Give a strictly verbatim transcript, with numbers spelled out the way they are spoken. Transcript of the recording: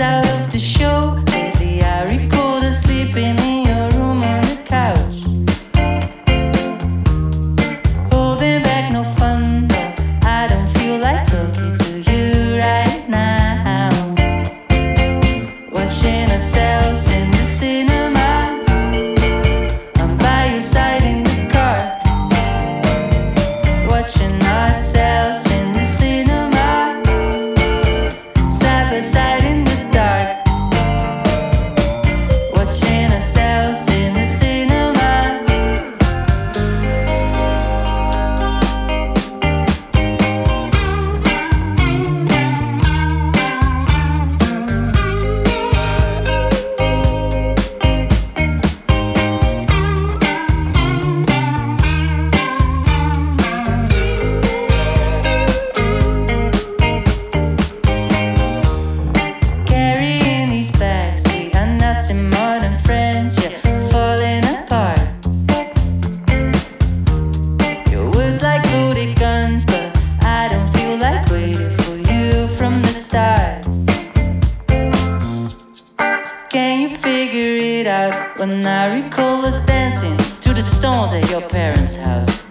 out of the show. Lately I recall her sleeping in your room on the couch. Holding back no fun, no, I don't feel like talking to you right now. Watching ourselves in the cinema, I'm by your side in the car. Watching ourselves in the cinema, side by side in the dark. Watching ourselves in the cinema. Carrying these bags, we are nothing more than friends, yeah, falling apart. Your words like loaded guns, but I don't feel like waiting for you from the start. Can you figure it out when I recall us dancing to the stones at your parents' house?